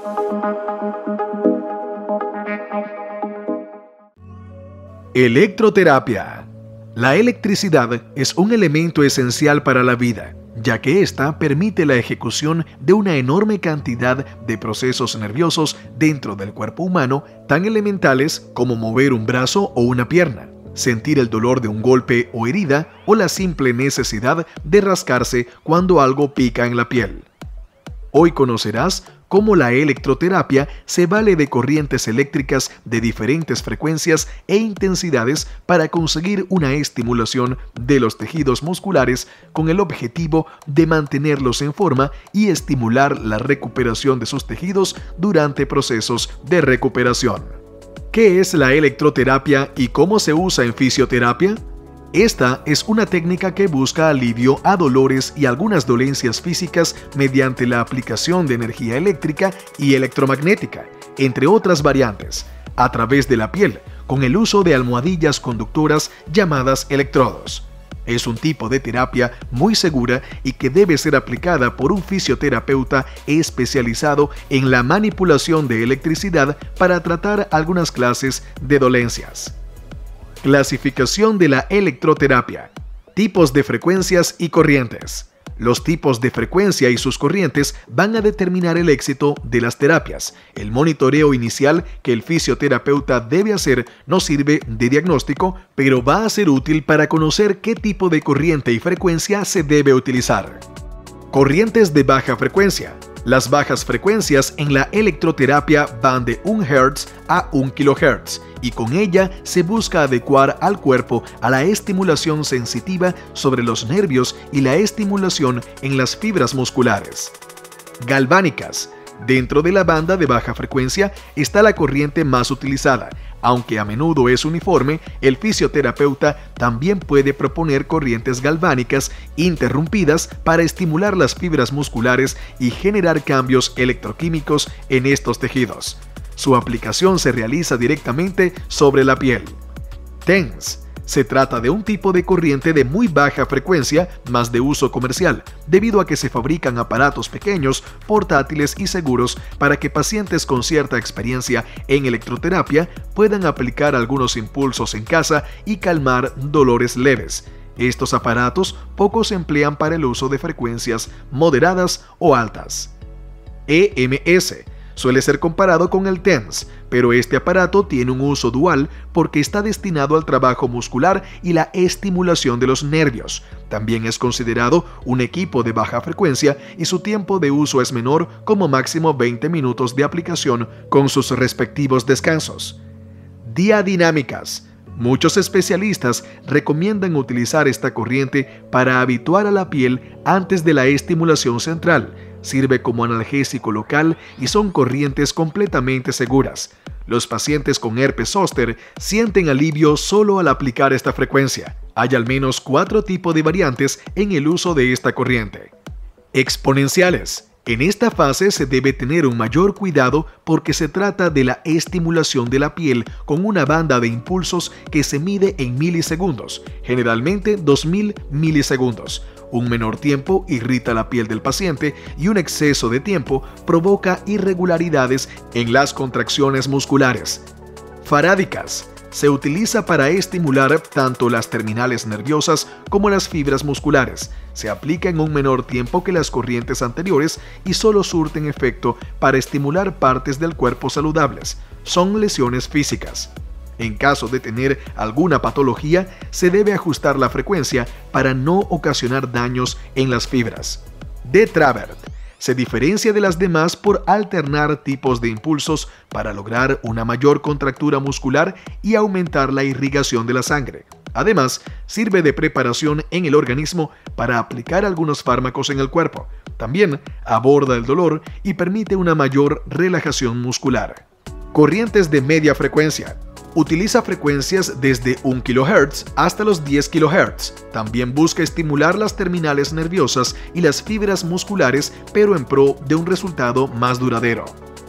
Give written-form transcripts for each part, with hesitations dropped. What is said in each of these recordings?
Electroterapia. La electricidad es un elemento esencial para la vida, ya que ésta permite la ejecución de una enorme cantidad de procesos nerviosos dentro del cuerpo humano, tan elementales como mover un brazo o una pierna, sentir el dolor de un golpe o herida, o la simple necesidad de rascarse cuando algo pica en la piel. Hoy conocerás cómo la electroterapia se vale de corrientes eléctricas de diferentes frecuencias e intensidades para conseguir una estimulación de los tejidos musculares con el objetivo de mantenerlos en forma y estimular la recuperación de sus tejidos durante procesos de recuperación. ¿Qué es la electroterapia y cómo se usa en fisioterapia? Esta es una técnica que busca alivio a dolores y algunas dolencias físicas mediante la aplicación de energía eléctrica y electromagnética, entre otras variantes, a través de la piel, con el uso de almohadillas conductoras llamadas electrodos. Es un tipo de terapia muy segura y que debe ser aplicada por un fisioterapeuta especializado en la manipulación de electricidad para tratar algunas clases de dolencias. Clasificación de la electroterapia. Tipos de frecuencias y corrientes. Los tipos de frecuencia y sus corrientes van a determinar el éxito de las terapias. El monitoreo inicial que el fisioterapeuta debe hacer no sirve de diagnóstico, pero va a ser útil para conocer qué tipo de corriente y frecuencia se debe utilizar. Corrientes de baja frecuencia. Las bajas frecuencias en la electroterapia van de 1 Hz a 1 kHz y con ella se busca adecuar al cuerpo a la estimulación sensitiva sobre los nervios y la estimulación en las fibras musculares. Galvánicas. Dentro de la banda de baja frecuencia está la corriente más utilizada. Aunque a menudo es uniforme, el fisioterapeuta también puede proponer corrientes galvánicas interrumpidas para estimular las fibras musculares y generar cambios electroquímicos en estos tejidos. Su aplicación se realiza directamente sobre la piel. TENS. Se trata de un tipo de corriente de muy baja frecuencia, más de uso comercial, debido a que se fabrican aparatos pequeños, portátiles y seguros para que pacientes con cierta experiencia en electroterapia puedan aplicar algunos impulsos en casa y calmar dolores leves. Estos aparatos poco se emplean para el uso de frecuencias moderadas o altas. EMS. Suele ser comparado con el TENS, pero este aparato tiene un uso dual porque está destinado al trabajo muscular y la estimulación de los nervios. También es considerado un equipo de baja frecuencia y su tiempo de uso es menor, como máximo 20 minutos de aplicación con sus respectivos descansos. Diadinámicas. Muchos especialistas recomiendan utilizar esta corriente para habituar a la piel antes de la estimulación central. Sirve como analgésico local y son corrientes completamente seguras. Los pacientes con herpes zóster sienten alivio solo al aplicar esta frecuencia. Hay al menos 4 tipos de variantes en el uso de esta corriente. Exponenciales. En esta fase se debe tener un mayor cuidado porque se trata de la estimulación de la piel con una banda de impulsos que se mide en milisegundos, generalmente 2000 milisegundos. Un menor tiempo irrita la piel del paciente y un exceso de tiempo provoca irregularidades en las contracciones musculares. Farádicas. Se utiliza para estimular tanto las terminales nerviosas como las fibras musculares. Se aplica en un menor tiempo que las corrientes anteriores y solo surten efecto para estimular partes del cuerpo saludables. Son lesiones físicas. En caso de tener alguna patología, se debe ajustar la frecuencia para no ocasionar daños en las fibras. De Travert. Se diferencia de las demás por alternar tipos de impulsos para lograr una mayor contractura muscular y aumentar la irrigación de la sangre. Además, sirve de preparación en el organismo para aplicar algunos fármacos en el cuerpo. También aborda el dolor y permite una mayor relajación muscular. Corrientes de media frecuencia. Utiliza frecuencias desde 1 kHz hasta los 10 kHz. También busca estimular las terminales nerviosas y las fibras musculares, pero en pro de un resultado más duradero.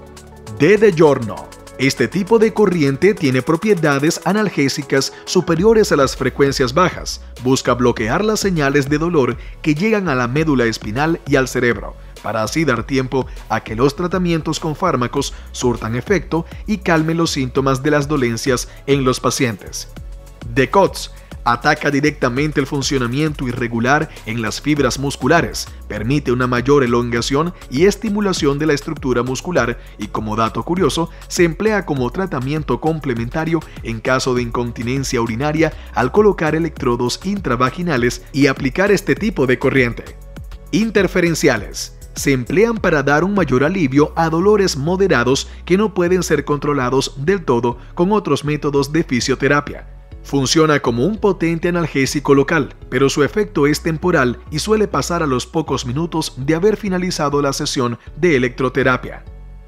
De Giorno. Este tipo de corriente tiene propiedades analgésicas superiores a las frecuencias bajas. Busca bloquear las señales de dolor que llegan a la médula espinal y al cerebro. para así dar tiempo a que los tratamientos con fármacos surtan efecto y calmen los síntomas de las dolencias en los pacientes. DeCox ataca directamente el funcionamiento irregular en las fibras musculares, permite una mayor elongación y estimulación de la estructura muscular y, como dato curioso, se emplea como tratamiento complementario en caso de incontinencia urinaria al colocar electrodos intravaginales y aplicar este tipo de corriente. Interferenciales. Se emplean para dar un mayor alivio a dolores moderados que no pueden ser controlados del todo con otros métodos de fisioterapia. Funciona como un potente analgésico local, pero su efecto es temporal y suele pasar a los pocos minutos de haber finalizado la sesión de electroterapia.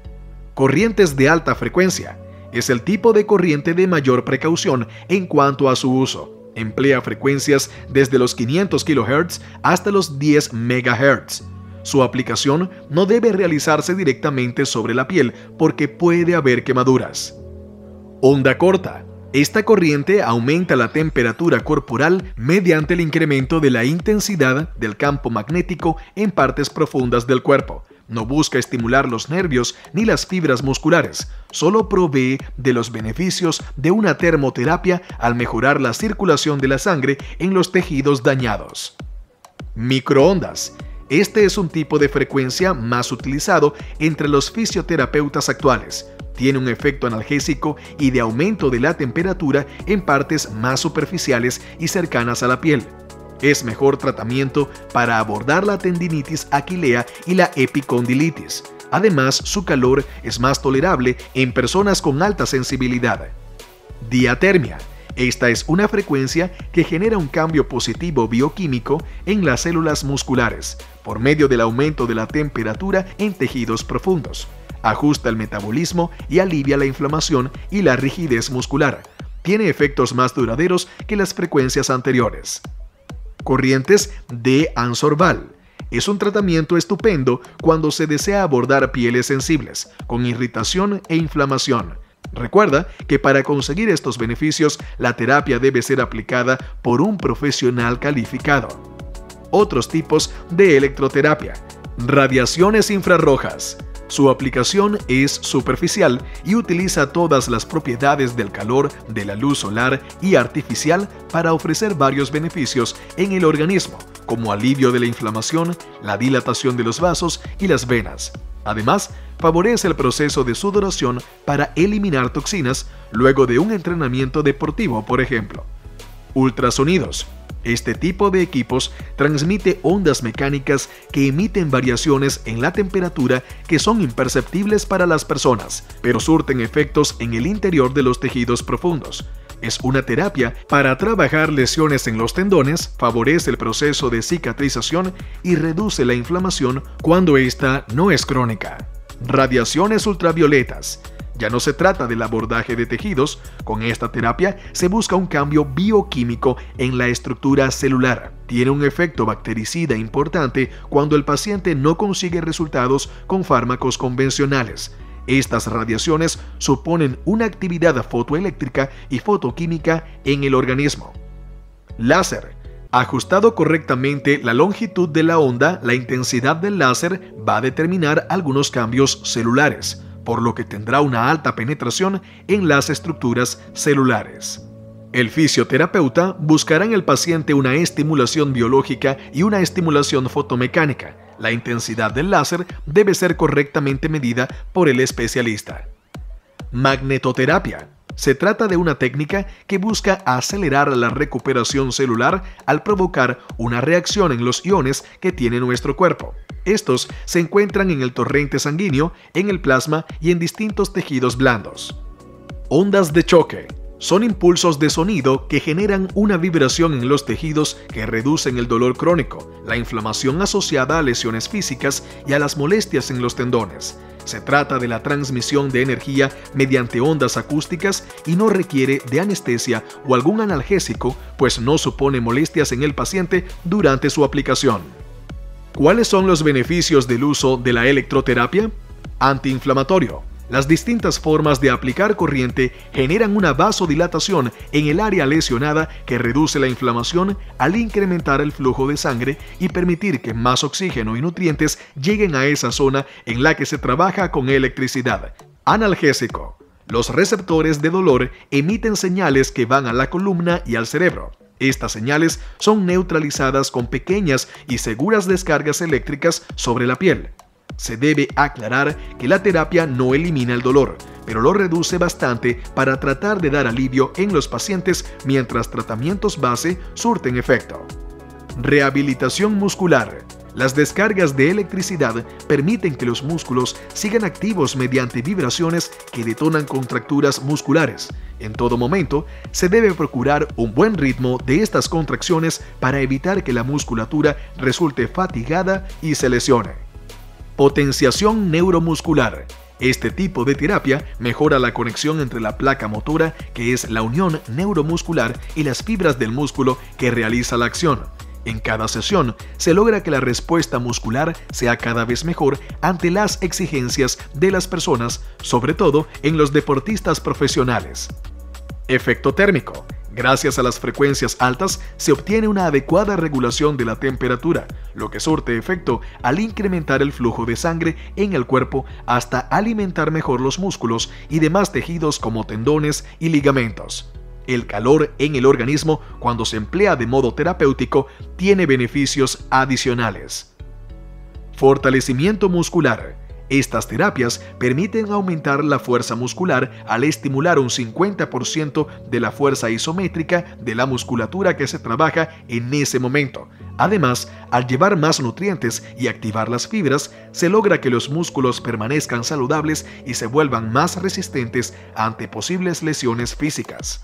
Corrientes de alta frecuencia. Es el tipo de corriente de mayor precaución en cuanto a su uso. Emplea frecuencias desde los 500 kHz hasta los 10 MHz. Su aplicación no debe realizarse directamente sobre la piel porque puede haber quemaduras. Onda corta. Esta corriente aumenta la temperatura corporal mediante el incremento de la intensidad del campo magnético en partes profundas del cuerpo. No busca estimular los nervios ni las fibras musculares, solo provee de los beneficios de una termoterapia al mejorar la circulación de la sangre en los tejidos dañados. Microondas. Este es un tipo de frecuencia más utilizado entre los fisioterapeutas actuales. Tiene un efecto analgésico y de aumento de la temperatura en partes más superficiales y cercanas a la piel. Es mejor tratamiento para abordar la tendinitis aquilea y la epicondilitis. Además, su calor es más tolerable en personas con alta sensibilidad. Diatermia. Esta es una frecuencia que genera un cambio positivo bioquímico en las células musculares por medio del aumento de la temperatura en tejidos profundos. Ajusta el metabolismo y alivia la inflamación y la rigidez muscular. Tiene efectos más duraderos que las frecuencias anteriores. Corrientes de Ansorval. Es un tratamiento estupendo cuando se desea abordar pieles sensibles, con irritación e inflamación. Recuerda que para conseguir estos beneficios, la terapia debe ser aplicada por un profesional calificado. Otros tipos de electroterapia. Radiaciones infrarrojas. Su aplicación es superficial y utiliza todas las propiedades del calor, de la luz solar y artificial para ofrecer varios beneficios en el organismo, como alivio de la inflamación, la dilatación de los vasos y las venas. Además, favorece el proceso de sudoración para eliminar toxinas luego de un entrenamiento deportivo, por ejemplo. Ultrasonidos. Este tipo de equipos transmite ondas mecánicas que emiten variaciones en la temperatura que son imperceptibles para las personas, pero surten efectos en el interior de los tejidos profundos. Es una terapia para trabajar lesiones en los tendones, favorece el proceso de cicatrización y reduce la inflamación cuando esta no es crónica. Radiaciones ultravioletas. Ya no se trata del abordaje de tejidos, con esta terapia se busca un cambio bioquímico en la estructura celular. Tiene un efecto bactericida importante cuando el paciente no consigue resultados con fármacos convencionales. Estas radiaciones suponen una actividad fotoeléctrica y fotoquímica en el organismo. Láser. Ajustado correctamente la longitud de la onda, la intensidad del láser va a determinar algunos cambios celulares, por lo que tendrá una alta penetración en las estructuras celulares. El fisioterapeuta buscará en el paciente una estimulación biológica y una estimulación fotomecánica. La intensidad del láser debe ser correctamente medida por el especialista. Magnetoterapia. Se trata de una técnica que busca acelerar la recuperación celular al provocar una reacción en los iones que tiene nuestro cuerpo. Estos se encuentran en el torrente sanguíneo, en el plasma y en distintos tejidos blandos. Ondas de choque. Son impulsos de sonido que generan una vibración en los tejidos que reducen el dolor crónico, la inflamación asociada a lesiones físicas y a las molestias en los tendones. Se trata de la transmisión de energía mediante ondas acústicas y no requiere de anestesia o algún analgésico, pues no supone molestias en el paciente durante su aplicación. ¿Cuáles son los beneficios del uso de la electroterapia? Antiinflamatorio. Las distintas formas de aplicar corriente generan una vasodilatación en el área lesionada que reduce la inflamación al incrementar el flujo de sangre y permitir que más oxígeno y nutrientes lleguen a esa zona en la que se trabaja con electricidad. Analgésico. Los receptores de dolor emiten señales que van a la columna y al cerebro. Estas señales son neutralizadas con pequeñas y seguras descargas eléctricas sobre la piel. Se debe aclarar que la terapia no elimina el dolor, pero lo reduce bastante para tratar de dar alivio en los pacientes mientras tratamientos base surten efecto. Rehabilitación muscular. Las descargas de electricidad permiten que los músculos sigan activos mediante vibraciones que detonan contracturas musculares. En todo momento, se debe procurar un buen ritmo de estas contracciones para evitar que la musculatura resulte fatigada y se lesione. Potenciación neuromuscular. Este tipo de terapia mejora la conexión entre la placa motora, que es la unión neuromuscular, y las fibras del músculo que realiza la acción. En cada sesión se logra que la respuesta muscular sea cada vez mejor ante las exigencias de las personas, sobre todo en los deportistas profesionales. Efecto térmico. Gracias a las frecuencias altas se obtiene una adecuada regulación de la temperatura, lo que surte efecto al incrementar el flujo de sangre en el cuerpo hasta alimentar mejor los músculos y demás tejidos como tendones y ligamentos. El calor en el organismo, cuando se emplea de modo terapéutico, tiene beneficios adicionales. Fortalecimiento muscular. Estas terapias permiten aumentar la fuerza muscular al estimular un 50% de la fuerza isométrica de la musculatura que se trabaja en ese momento. Además, al llevar más nutrientes y activar las fibras, se logra que los músculos permanezcan saludables y se vuelvan más resistentes ante posibles lesiones físicas.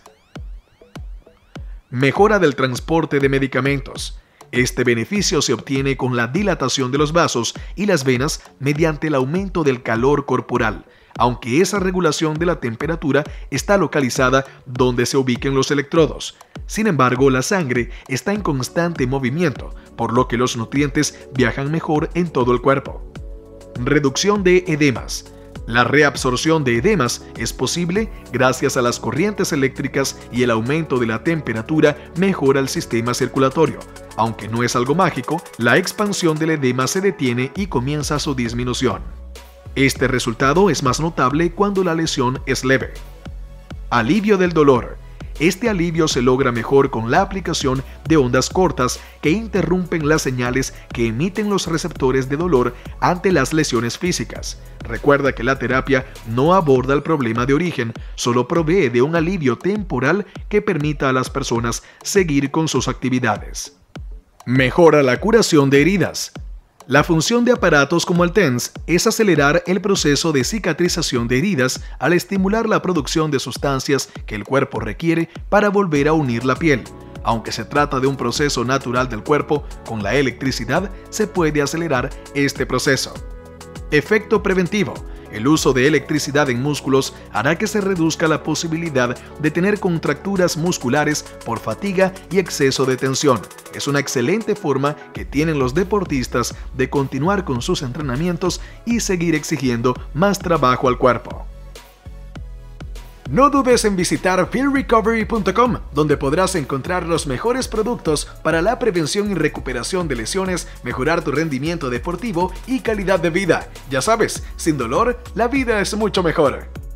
Mejora del transporte de medicamentos. Este beneficio se obtiene con la dilatación de los vasos y las venas mediante el aumento del calor corporal, aunque esa regulación de la temperatura está localizada donde se ubiquen los electrodos. Sin embargo, la sangre está en constante movimiento, por lo que los nutrientes viajan mejor en todo el cuerpo. Reducción de edemas. La reabsorción de edemas es posible gracias a las corrientes eléctricas y el aumento de la temperatura mejora el sistema circulatorio. Aunque no es algo mágico, la expansión del edema se detiene y comienza su disminución. Este resultado es más notable cuando la lesión es leve. Alivio del dolor. Este alivio se logra mejor con la aplicación de ondas cortas que interrumpen las señales que emiten los receptores de dolor ante las lesiones físicas. Recuerda que la terapia no aborda el problema de origen, solo provee de un alivio temporal que permita a las personas seguir con sus actividades. Mejora la curación de heridas. La función de aparatos como el TENS es acelerar el proceso de cicatrización de heridas al estimular la producción de sustancias que el cuerpo requiere para volver a unir la piel. Aunque se trata de un proceso natural del cuerpo, con la electricidad se puede acelerar este proceso. Efecto preventivo. El uso de electricidad en músculos hará que se reduzca la posibilidad de tener contracturas musculares por fatiga y exceso de tensión. Es una excelente forma que tienen los deportistas de continuar con sus entrenamientos y seguir exigiendo más trabajo al cuerpo. No dudes en visitar fieldrecovery.com, donde podrás encontrar los mejores productos para la prevención y recuperación de lesiones, mejorar tu rendimiento deportivo y calidad de vida. Ya sabes, sin dolor, la vida es mucho mejor.